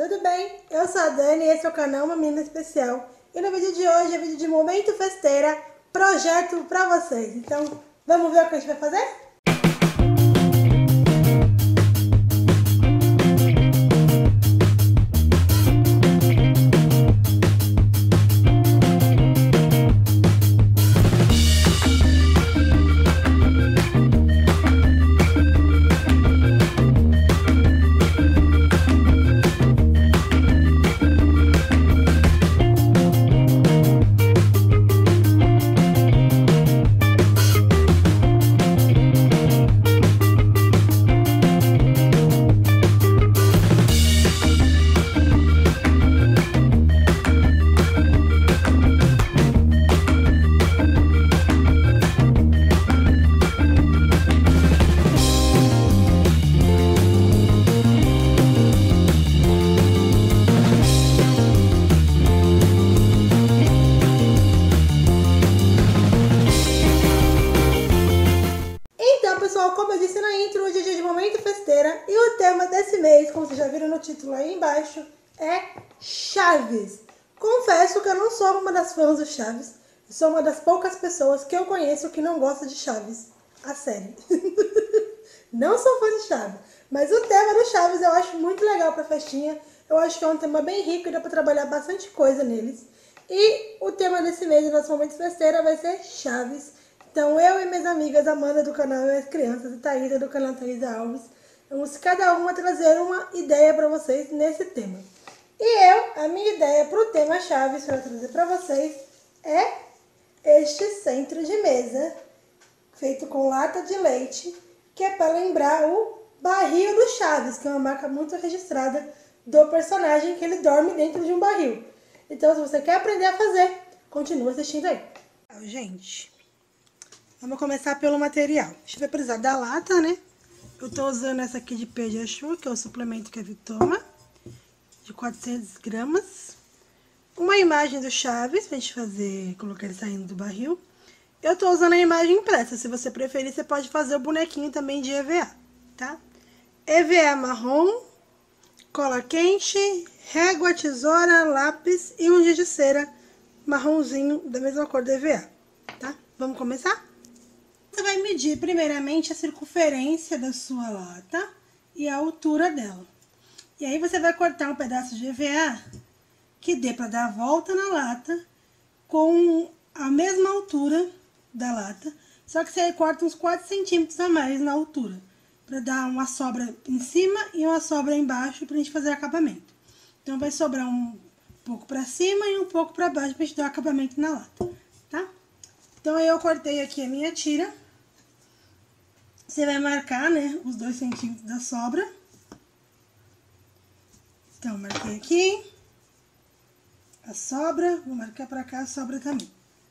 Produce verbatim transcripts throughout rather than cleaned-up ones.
tudo bem? Eu sou a Dani e esse é o canal Uma Menina Especial. E no vídeo de hoje é vídeo de Momento Festeira, projeto pra vocês. Então, vamos ver o que a gente vai fazer? Como eu disse na intro, hoje é dia de Momento Festeira e o tema desse mês, como vocês já viram no título aí embaixo, é Chaves. Confesso que eu não sou uma das fãs do Chaves, eu sou uma das poucas pessoas que eu conheço que não gosta de Chaves, a série. Não sou fã de Chaves, mas o tema do Chaves eu acho muito legal pra festinha, eu acho que é um tema bem rico e dá pra trabalhar bastante coisa neles. E o tema desse mês do nosso Momento Festeira vai ser Chaves. Então, eu e minhas amigas, Amanda do canal E As Crianças e Thaísa do canal Thaísa Alves, vamos cada uma trazer uma ideia para vocês nesse tema. E eu, a minha ideia para o tema Chaves, que eu vou trazer para vocês, é este centro de mesa, feito com lata de leite, que é para lembrar o barril do Chaves, que é uma marca muito registrada do personagem, que ele dorme dentro de um barril. Então, se você quer aprender a fazer, continua assistindo aí. Gente... Vamos começar pelo material. A gente vai precisar da lata, né? Eu tô usando essa aqui de Pediasure, que é o suplemento que a Vi toma, de quatrocentas gramas. Uma imagem do Chaves, pra gente fazer, colocar ele saindo do barril. Eu tô usando a imagem impressa. Se você preferir, você pode fazer o bonequinho também de E V A, tá? E V A marrom, cola quente, régua, tesoura, lápis e um giz de cera marronzinho da mesma cor do E V A, tá? Vamos começar? Você vai medir primeiramente a circunferência da sua lata e a altura dela. E aí você vai cortar um pedaço de E V A que dê para dar a volta na lata com a mesma altura da lata, só que você corta uns quatro centímetros a mais na altura, para dar uma sobra em cima e uma sobra embaixo para a gente fazer acabamento. Então vai sobrar um pouco para cima e um pouco para baixo para a gente dar acabamento na lata, tá? Então, aí eu cortei aqui a minha tira. Você vai marcar, né, os dois centímetros da sobra. Então, marquei aqui a sobra. Vou marcar pra cá a sobra também.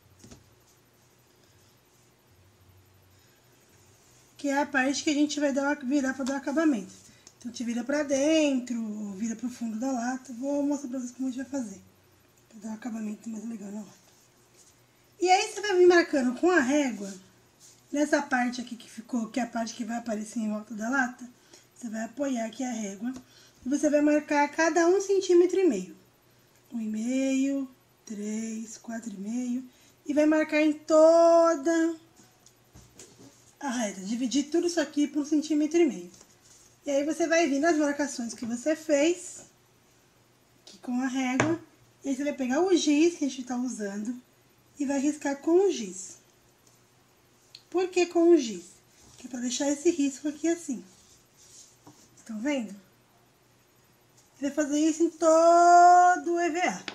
Que é a parte que a gente vai dar, virar pra dar acabamento. Então, te vira pra dentro, vira pro fundo da lata. Vou mostrar pra vocês como a gente vai fazer. Pra dar um acabamento mais legal na lata. E aí, você vai vir marcando com a régua, nessa parte aqui que ficou, que é a parte que vai aparecer em volta da lata, você vai apoiar aqui a régua, e você vai marcar cada um centímetro e meio. Um e meio, três, quatro e meio, e vai marcar em toda a reta, dividir tudo isso aqui por um centímetro e meio. E aí, você vai vir nas marcações que você fez, aqui com a régua, e aí você vai pegar o giz que a gente tá usando, e vai riscar com o giz. Por que com o giz? Que é pra deixar esse risco aqui assim. Estão vendo? Vai fazer isso em todo o E V A.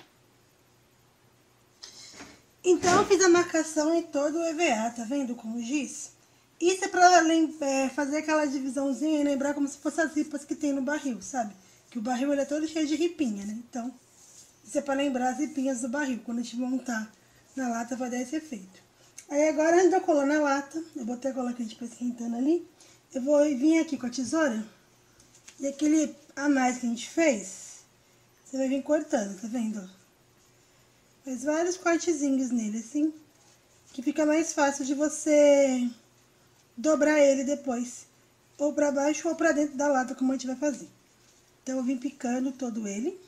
Então, eu fiz a marcação em todo o E V A, tá vendo? Com o giz. Isso é pra é, fazer aquela divisãozinha e lembrar como se fosse as ripas que tem no barril, sabe? Que o barril ele é todo cheio de ripinha, né? Então, isso é pra lembrar as ripinhas do barril. Quando a gente montar na lata vai dar esse efeito. Aí agora, antes de eu colar na lata, eu botei a cola quente pra esquentando ali, eu vou vir aqui com a tesoura, e aquele a mais que a gente fez, você vai vir cortando, tá vendo? Faz vários cortezinhos nele, assim, que fica mais fácil de você dobrar ele depois, ou pra baixo ou pra dentro da lata, como a gente vai fazer. Então, eu vim picando todo ele.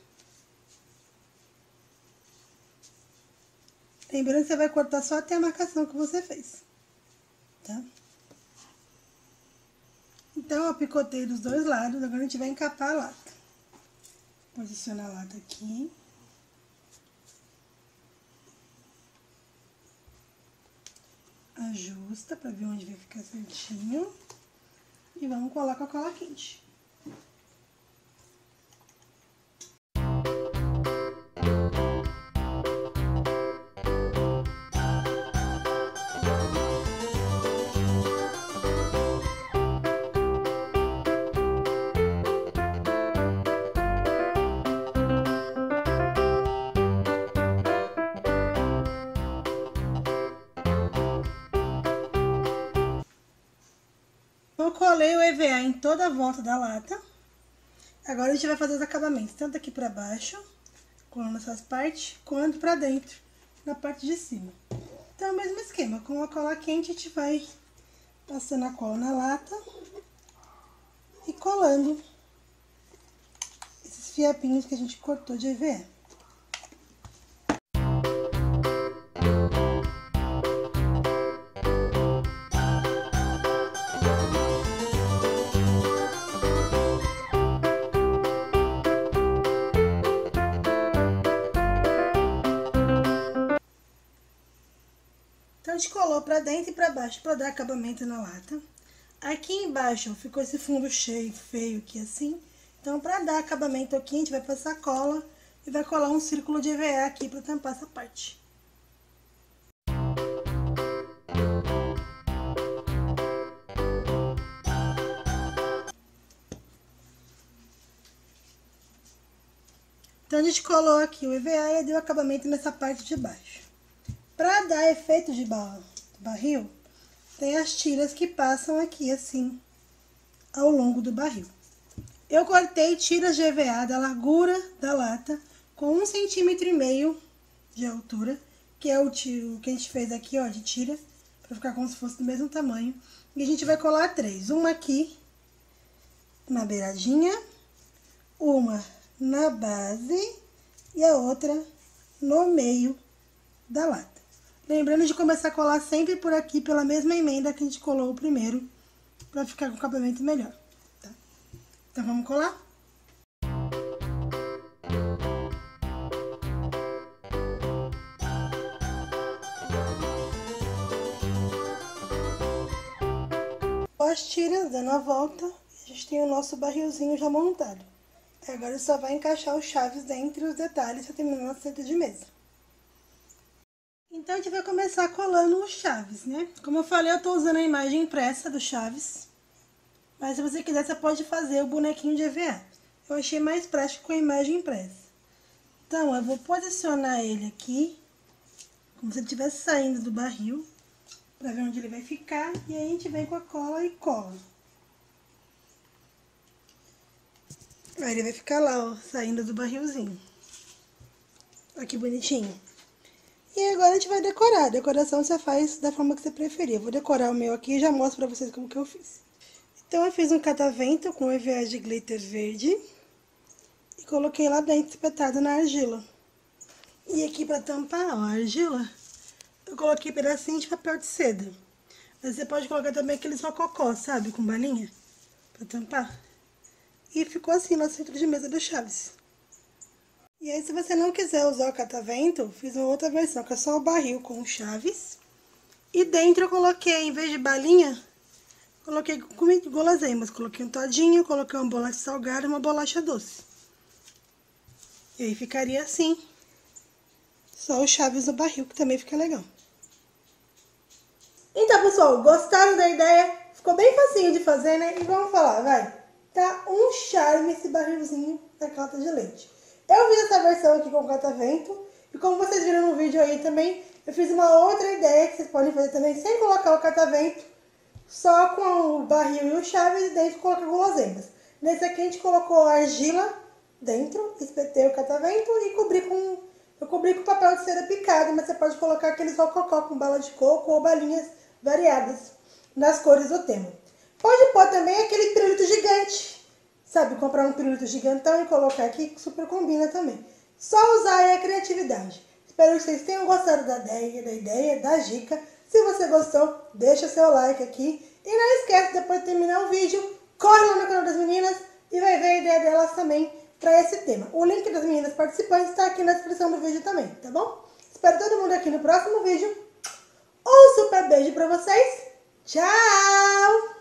Lembrando que você vai cortar só até a marcação que você fez, tá? Então, eu picotei dos dois lados, agora a gente vai encapar a lata. Posiciona a lata aqui. Ajusta pra ver onde vai ficar certinho. E vamos colar com a cola quente. Eu colei o E V A em toda a volta da lata. Agora a gente vai fazer os acabamentos, tanto aqui pra baixo, colando essas partes, quanto pra dentro, na parte de cima. Então, é o mesmo esquema, com a cola quente a gente vai passando a cola na lata e colando esses fiapinhos que a gente cortou de E V A. Então, a gente colou pra dentro e pra baixo pra dar acabamento na lata. Aqui embaixo ficou esse fundo cheio, feio aqui assim. Então, pra dar acabamento aqui, a gente vai passar cola e vai colar um círculo de E V A aqui pra tampar essa parte. Então, a gente colou aqui o E V A e deu acabamento nessa parte de baixo. Pra dar efeito de barril, tem as tiras que passam aqui, assim, ao longo do barril. Eu cortei tiras de E V A da largura da lata com um centímetro e meio de altura, que é o que a gente fez aqui, ó, de tira, pra ficar como se fosse do mesmo tamanho. E a gente vai colar três, uma aqui na beiradinha, uma na base e a outra no meio da lata. Lembrando de começar a colar sempre por aqui, pela mesma emenda que a gente colou o primeiro, pra ficar com o acabamento melhor, tá? Então, vamos colar? As tiras dando a volta, a gente tem o nosso barrilzinho já montado. Agora só vai encaixar os chaves dentro os detalhes para terminar nosso centro de mesa. Então, a gente vai começar colando os chaves, né? Como eu falei, eu tô usando a imagem impressa do chaves. Mas se você quiser, você pode fazer o bonequinho de E V A. Eu achei mais prático com a imagem impressa. Então, eu vou posicionar ele aqui, como se ele estivesse saindo do barril, pra ver onde ele vai ficar. E aí, a gente vem com a cola e cola. Aí, ele vai ficar lá, ó, saindo do barrilzinho. Olha que bonitinho. E agora a gente vai decorar. A decoração você faz da forma que você preferir. Eu vou decorar o meu aqui e já mostro pra vocês como que eu fiz. Então, eu fiz um catavento com E V A de glitter verde. E coloquei lá dentro, espetado na argila. E aqui pra tampar, ó, a argila, eu coloquei pedacinho de papel de seda. Mas você pode colocar também aqueles rococó, sabe? Com balinha. Pra tampar. E ficou assim no centro de mesa do Chaves. E aí, se você não quiser usar o catavento, fiz uma outra versão, que é só o barril com chaves. E dentro eu coloquei, em vez de balinha, coloquei guloseimas. Coloquei um todinho, coloquei uma bolacha salgada e uma bolacha doce. E aí ficaria assim. Só os chaves no barril, que também fica legal. Então, pessoal, gostaram da ideia? Ficou bem facinho de fazer, né? E vamos falar, vai. Tá um charme esse barrilzinho da calda de leite. Eu fiz essa versão aqui com catavento. E como vocês viram no vídeo aí também, eu fiz uma outra ideia que vocês podem fazer também sem colocar o catavento. Só com o barril e o chaves e dentro colocar guloseimas. Nesse aqui a gente colocou a argila dentro, espetei o catavento e cobri com... Eu cobri com papel de cera picado, mas você pode colocar aqueles rococó com bala de coco ou balinhas variadas nas cores do tema. Pode pôr também aquele pirulito gigante. sabe, comprar um pirulito gigantão e colocar aqui, que super combina também. Só usar aí a criatividade. Espero que vocês tenham gostado da ideia, da ideia, da dica. Se você gostou, deixa seu like aqui. E não esquece, depois de terminar o vídeo, corre lá no canal das meninas e vai ver a ideia delas também para esse tema. O link das meninas participantes está aqui na descrição do vídeo também, tá bom? Espero todo mundo aqui no próximo vídeo. Um super beijo para vocês. Tchau!